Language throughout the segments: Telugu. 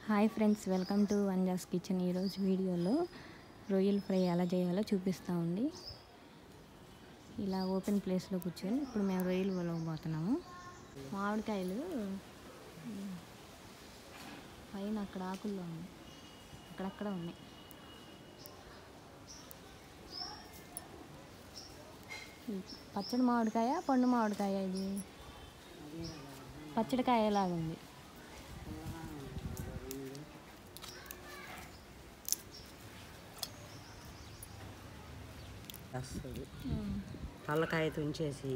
Hi friends, welcome to Vanjas kitchen. ఈరోజు వీడియోలో రొయ్యల ఫ్రై ఎలా చేయాలో చూపిస్తూ ఉంది. ఇలా ఓపెన్ ప్లేస్లో కూర్చొని ఇప్పుడు మేము రొయ్యలు వలవబోతున్నాము. మామిడికాయలు పైన అక్కడ ఆకుల్లో ఉన్నాయి, అక్కడక్కడ ఉన్నాయి. పచ్చడి మామిడికాయ, పండు మామిడికాయ, ఇది పచ్చడికాయ లాగుంది. వస్తుంది పళ్ళకాయ తుంచేసి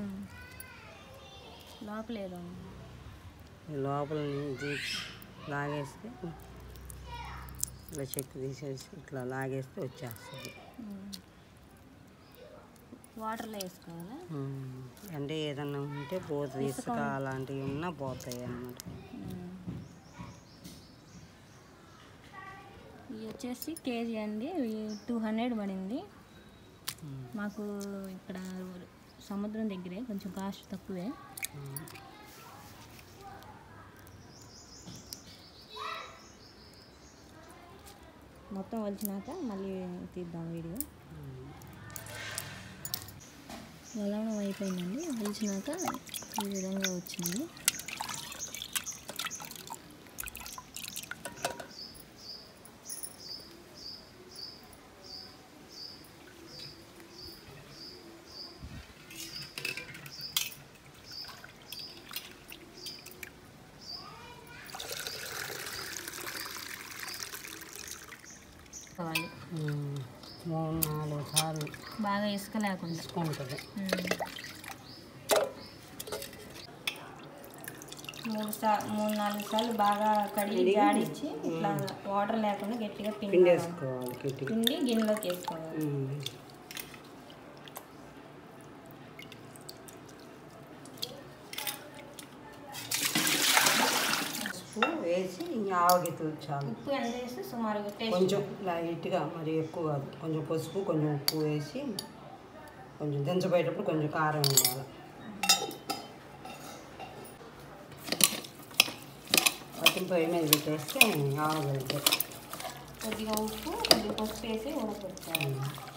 లోపలేదో లోపల లాగేస్తే ఇట్లా చెక్కు తీసేసి ఇట్లా లాగేస్తే వచ్చేస్తుంది. వాటర్లో వేసుకోవాలా? అంటే ఏదన్నా ఉంటే పోతుంది, ఇసుక అలాంటివి ఉన్నా పోతాయి అన్నమాట. ఇవి వచ్చేసి కేజీ అండి, 200 పడింది మాకు. ఇక్కడ సముద్రం దగ్గరే, కొంచెం కాస్ట్ తక్కువే. మొత్తం వలిచినాక మళ్ళీ తీద్దాం వీడియో. వలవడం అయిపోయిందండి, వలిచినాక ఈ విధంగా వచ్చింది. కావాలి 3-4 సార్లు బాగా ఇసుక లేకుండా ఇసుకుంటుంది. 3-4 సార్లు బాగా కడిగి జాడించి ఇట్లా వాటర్ లేకుండా గట్టిగా పిండి వేసుకోవాలి. పిండి గిన్నెలోకి వేసుకోవాలి. ఉప్పు వేసి ఆవగితు చాలు. ఉప్పు ఎంత వేస్తే సుమారుగా కొంచెం లైట్గా, మరి ఎక్కువ కాదు. కొంచెం పసుపు, కొంచెం ఉప్పు వేసి కొంచెం దించబోయేటప్పుడు కొంచెం కారం వేయాలి. వాటిని పొయ్యి మీద పెట్టేస్తే ఆవగలుగుతాయి. కొద్దిగా ఉప్పు, కొద్దిగా పసుపు వేసి ఉడకపెట్టాలి.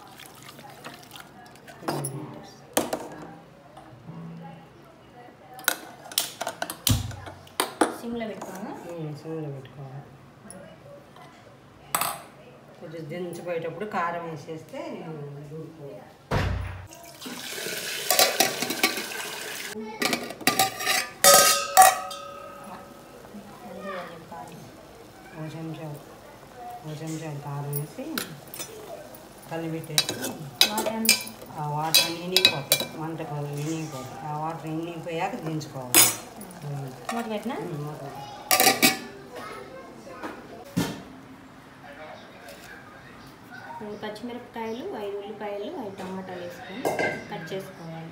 సిమ్లో పెట్టుకోవాలి. సిమ్లో పెట్టుకోవాలి. కొంచెం దించబోయేటప్పుడు కారం వేసేస్తే ఒక చెంచా కారం వేసి కలిపెట్టేసి ఆ వాటర్ అన్నీ ఇనిగిపోతాయి, వంటకాలు ఇనిగిపోతాయి. ఆ వాటర్ ఇనిగిపోయాక దించుకోవాలి. మూత పెట్టినా పచ్చిమిరపకాయలు, 5 ఉల్లిపాయలు, 5 టమాటాలు వేసుకొని కట్ చేసుకోవాలి.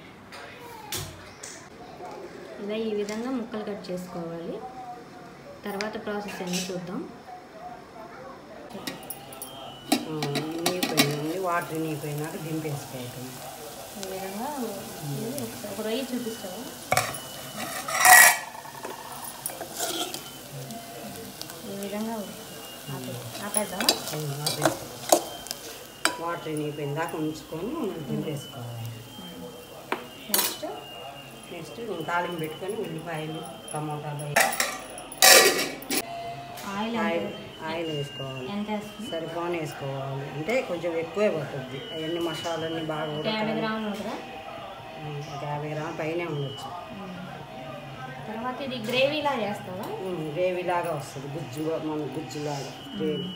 ఇలా ఈ విధంగా ముక్కలు కట్ చేసుకోవాలి. తర్వాత ప్రాసెస్ అన్నీ చూద్దాం. ఇనిగిపోయింది, వాటర్ ఇనిగిపోయినాక దింపేసుకోవాలి. ఈ విధంగా ఒక రొయ్య చూపిస్తావా? ఈ విధంగా ఆపేద్దామా? వాటర్ ఇనిగిపోయిన దాకా ఉంచుకొని దింపేసుకోవాలి. నెక్స్ట్ తాలింపు పెట్టుకొని ఉల్లిపాయలు, టమాటాలు, ఆయిల్ వేసుకోవాలి. సరిపోని వేసుకోవాలి, అంటే కొంచెం ఎక్కువే పడుతుంది. అవన్నీ మసాలన్నీ బాగా 50 గ్రాములు ఉంటుందా? 50 గ్రాముల పైనే ఉండొచ్చు. తర్వాత ఇది గ్రేవీలా చేస్తావా? గ్రేవీలాగా వస్తుంది, గుజ్జులాగా గ్రేవీ.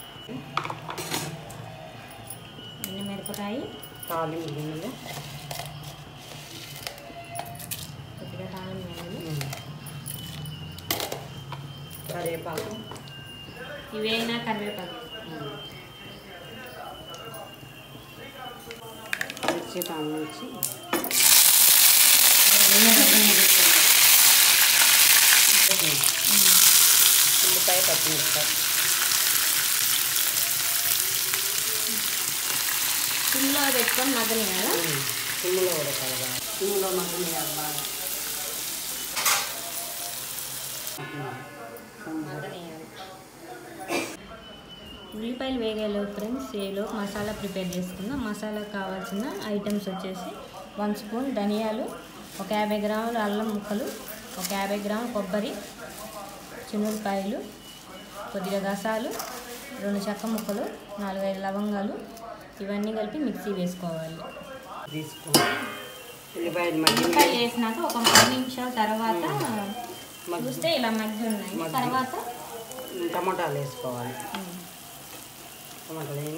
మిరపకాయ, తాలింపు గిన్నెలు, కొద్దిగా తాలింపు, కరివేపాకు, ఇవేనా కరివేపాకు, మిర్చి, కామిర్చి, ఉల్లిపాయ, పచ్చిమిరపకాయ. సిమ్లో పెట్టుకొని మగ్గనియాలా? సిమ్లో ఉడకాలి, సిమ్లో మగ్గనియాలి బాగా. మగ్గనియాలి. ఉల్లిపాయలు వేగేలో ఫ్రెండ్స్ ఏలో మసాలా ప్రిపేర్ చేసుకుందాం. మసాలాకు కావాల్సిన ఐటమ్స్ వచ్చేసి 1 స్పూన్ ధనియాలు, ఒక 50 గ్రాముల అల్లం ముక్కలు, ఒక 50 గ్రాముల కొబ్బరి, చిన్నులపాయలు, కొద్దిగా గసాలు, 2 చెక్క ముక్కలు, 4-5 లవంగాలు, ఇవన్నీ కలిపి మిక్సీ వేసుకోవాలి. ఉల్లిపాయలు వేసినాక ఒక 10 నిమిషాల తర్వాత చూస్తే ఇలా మగ్గి ఉన్నాయి. తర్వాత టమాటాలు వేసుకోవాలి. టమాటాలు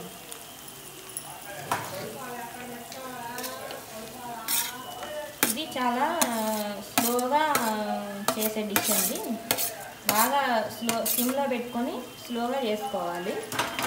ఇది చాలా స్లోగా చేసే డిష్ అండి. బాగా సిమ్లో పెట్టుకొని స్లోగా చేసుకోవాలి.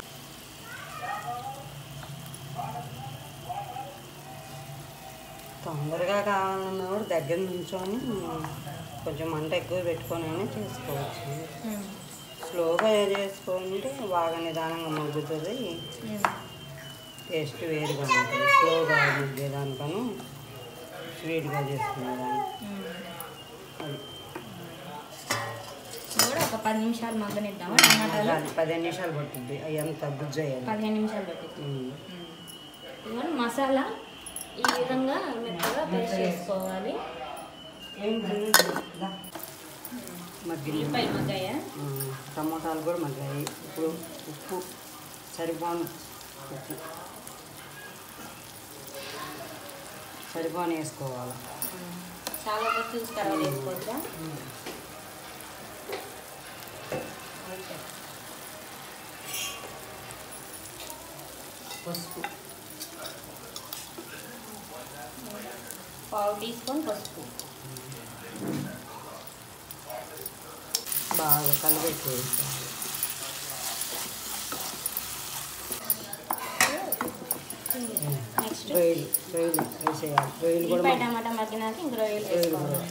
తొందరగా కావాలన్నా కూడా దగ్గర నుంచొని కొంచెం మంట ఎక్కువ పెట్టుకొని అయినా చేసుకోవచ్చు. స్లోగా చేసుకుంటే బాగా నిదానంగా మగ్గుతుంది, టేస్ట్ వేరుగా ఉంటుంది. స్లోగా మగ్గేదానికను స్వీట్గా చేసుకునేదాన్ని అది కూడా ఒక 10 నిమిషాలు మగ్గనిద్దామా. టమాటాలు 15 నిమిషాలు పడుతుంది. అవి అంత గుజ్జు అయ్యాలి. 15 నిమిషాలు పడుతుంది. ఇవన్నీ మసాలా ఈ విధంగా మెత్తగా పేస్ట్ చేసుకోవాలి. ఉల్లిపాయలు మగ్గాయా, టమాటాలు కూడా మగ్గాయి. ఇప్పుడు ఉప్పు సరిపోని వేసుకోవాలి. చాలా చూసి తర్వాత వేసుకోవచ్చా. పసుపు 1/2 టీ స్పూన్ పసుపు బాగా కలిపెట్టి వేసుకోవాలి. నెక్స్ట్ రొయ్యలు వేసేయాలి. రొయ్యలు కూడా టమాటా మగ్గినాక ఇంక రొయ్యలు వేసుకోవాలంట.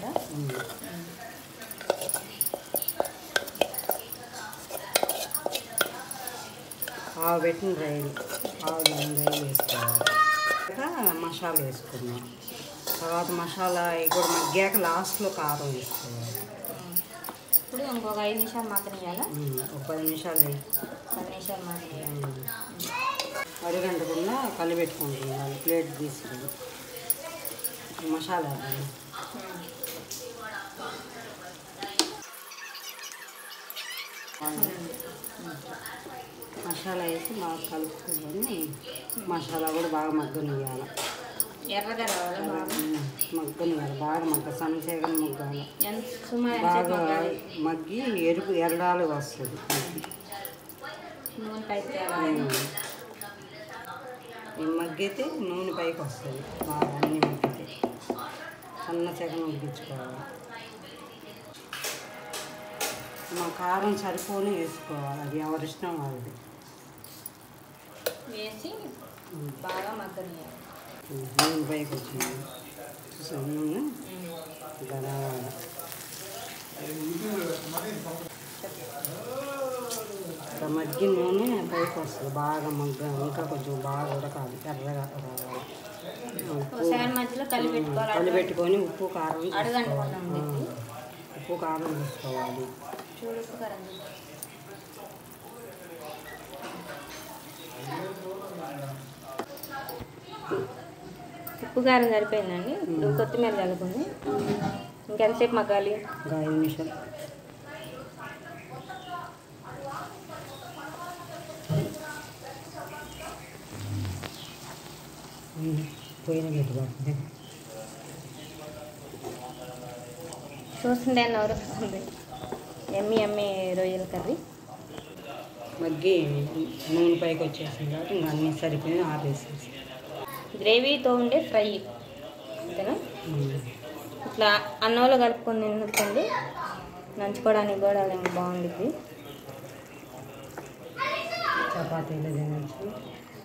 ఆవు పెట్టిన రొయ్యలు వేసుకోవాలి. మసాలా వేసుకున్నాం. తర్వాత మసాలా కూడా మగ్గాక లాస్ట్లో కారం వేసుకోవాలి. ఇప్పుడు ఇంకొక 5 నిమిషాలు మగ్గనియాలా. ఒక 10 నిమిషాలు 10 నిమిషాలు మగ్గనియాలి. అడుగంటకుండా కలిపెట్టుకుంటున్నాను. ప్లేట్ తీసుకుని మసాలా వేసి బాగా కలుపుకొని మసాలా కూడా బాగా మగ్గనియాలి. ఎర్రగా రావాలి, మగ్గనియాలి. బాగా సన్నసేగని మగ్గాలి. బాగా మగ్గి ఎరడాలు వస్తుంది. మగ్గితే నూనె పైకి వస్తుంది. బాగా అన్నీ మగ్గితే సన్న సెగను ఉడికించుకోవాలి. మా కారం సరిపోని వేసుకోవాలి. అది ఎవరిష్టం వాళ్ళది. వేసి బాగా మగ్గనియాలి. నూనె పైకి వచ్చింది నూనె గదా. మగ్గి నూనె పైకి వస్తుంది. బాగా ఇంకా కొంచెం బాగా ఉడకాలి. ఎర్రగా రావాలి. కలిపెట్టుకొని ఉప్పు కారం వేసుకోవాలి. ఉప్పు కారం సరిపోయిందండి. ఇప్పుడు కొత్తిమీర కలుపుకుంది. ఇంకెంతసేపు మగ్గాలి? 5 నిమిషాలు. పోయిన పెట్టుకోండి. చూస్తుండే అన్న వస్తుంది. ఎమ్మి రొయ్యల కర్రీ మగ్గి నూనె పైకి వచ్చేసింది కాబట్టి ఇంకా అన్నీ సరిపోయి ఆపేసేసి గ్రేవీతో ఉండే ఫ్రై అంతేనా. ఇట్లా అన్నంలో కలుపుకొని తినకండి, నంచుకోవడానికి కూడా బాగుంటుంది. చపాతీలు తినచ్చు,